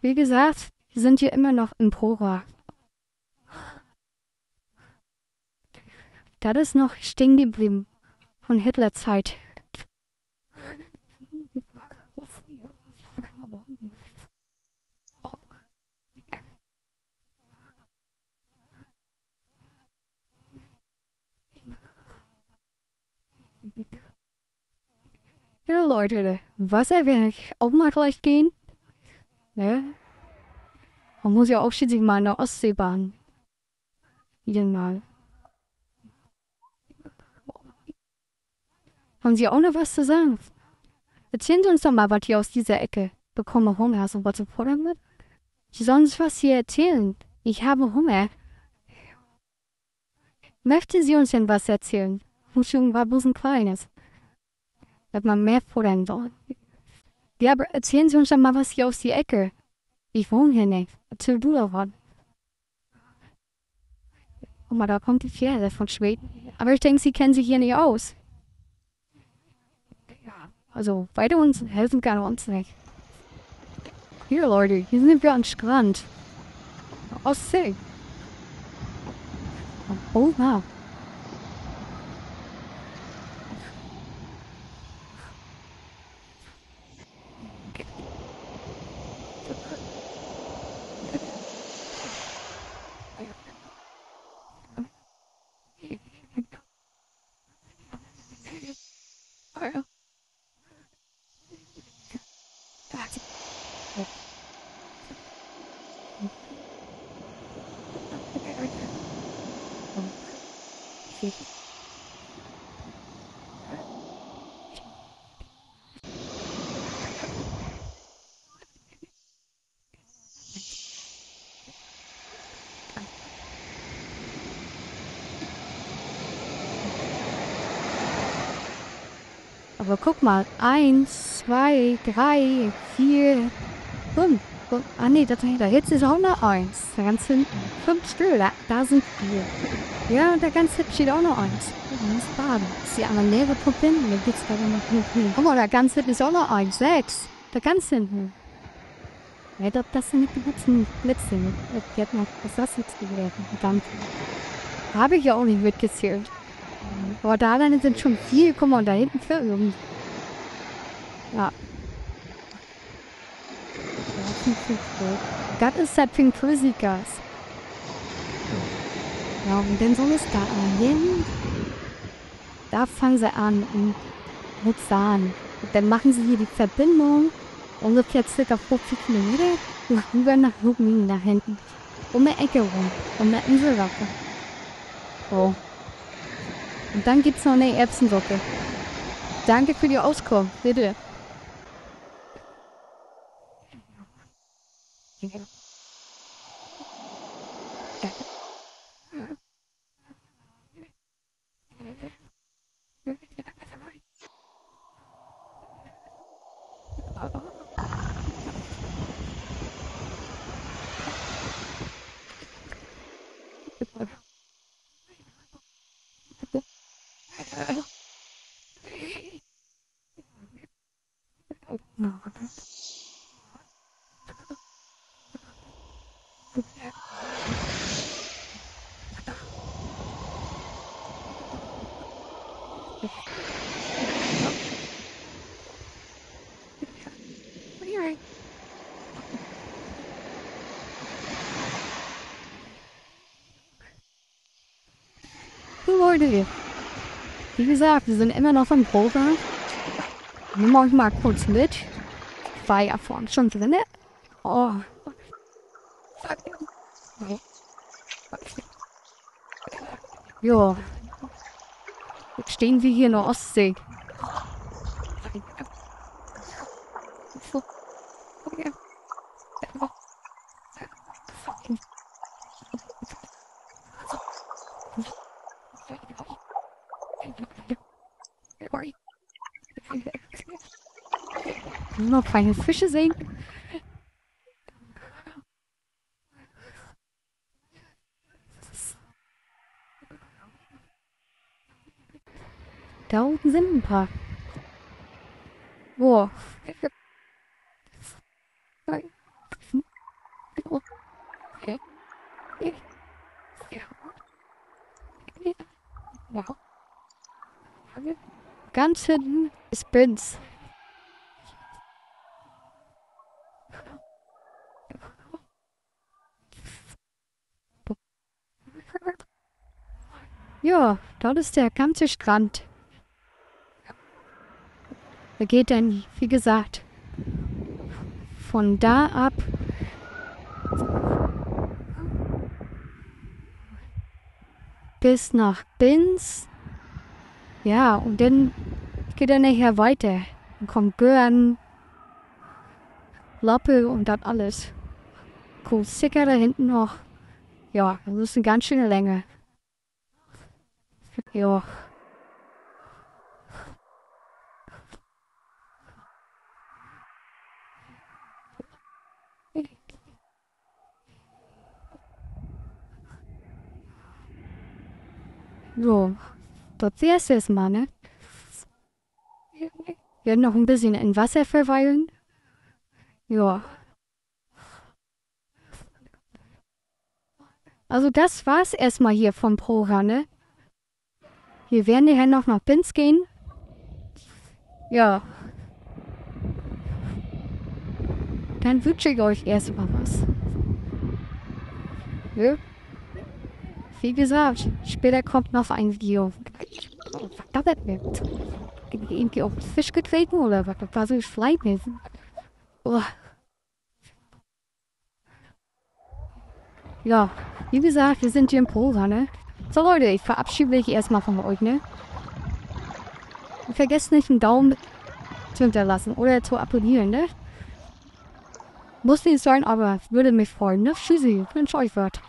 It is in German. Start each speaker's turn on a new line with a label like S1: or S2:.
S1: Wie gesagt, wir sind hier immer noch im Pora. Das ist noch stehen geblieben von Hitlerzeit. Ja, Leute, Wasser werde ich auch mal gleich gehen. Ne? Man muss ja auch schließlich mal in der Ostseebahn. Wieder mal. Haben Sie auch noch was zu sagen? Erzählen Sie uns doch mal was hier aus dieser Ecke. Bekomme Hunger. Hast du was zu fordern mit? Sie sollen uns was hier erzählen. Ich habe Hunger. Möchten Sie uns denn was erzählen? Muss irgendwas bloß ein kleines. Dass man mehr fordern soll. Ja, aber erzählen Sie uns doch mal was hier aus der Ecke. Ich wohne hier nicht. Erzähl du doch was. Guck mal, da kommt die Pferde von Schweden. Aber ich denke, Sie kennen sich hier nicht aus. Also, weiter uns helfen kann uns nicht. Hier, Leute, hier sind wir am Strand. Ostsee. Oh, wow. Aber guck mal, eins, zwei, drei, vier, fünf. Ah nee, da jetzt ist auch noch eins. Da ganz hinten. Fünf Stühle, da sind vier. Ja, und da ganz hinten steht auch noch eins. Das ist Baden. Das ist die andere leere Pupillen. Da geht's da noch hin. Guck mal, da ganz hinten ist auch noch eins. Sechs. Da ganz hinten. Ja, das sind die ganzen Blitze. Die hat noch, was ist das jetzt gewesen? Verdammt. Habe ich ja auch nicht mitgezählt. Aber da dann sind schon vier. Guck mal, da hinten vier. Ja. Das ist das Pink Gas. Ja, und dann soll es da angehen. Da fangen sie an mit Sahnen. Und dann machen sie hier die Verbindung. Ungefähr ca. 50 Kilometer. Und rüber nach Lubmin da hinten. Um eine Ecke rum. Um eine Inselwacke. So. Und dann gibt's noch eine Erbsensuppe. Danke für die Auskunft. Bitte. Leute, wie gesagt, wir sind immer noch im Programm. Nehmen euch mal kurz mit. Ich war ja vorhin schon drin. Oh. Jo, jetzt stehen wir hier in der Ostsee. Nur noch kleine Fische sehen. Da unten sind ein paar. Boah. Ja. Ganz hinten ist Binz. Ja, dort ist der ganze Strand. Da geht dann, wie gesagt, von da ab bis nach Binz. Ja, und dann geht er nachher weiter. Dann kommt Görn, Loppe und das alles. Cool, Sicker da hinten noch. Ja, das ist eine ganz schöne Länge. Ja. So, das wär's erstmal, ne? Wir werden noch ein bisschen in Wasser verweilen. Ja. Also das war's erstmal hier vom Programm, ne? Wir werden nachher noch nach Binz gehen. Ja. Dann wünsche ich euch erstmal was. Ja. Wie gesagt, später kommt noch ein Video. Was das wird? Irgendwie auf Fisch getreten oder was? Das war so schleimig. Oh. Ja, wie gesagt, wir sind hier im Prosa, ne? So Leute, ich verabschiede mich erstmal von euch, ne? Und vergesst nicht, einen Daumen zu hinterlassen oder zu abonnieren, ne? Muss nicht sein, aber würde mich freuen, ne? Tschüssi, ich wünsche euch was.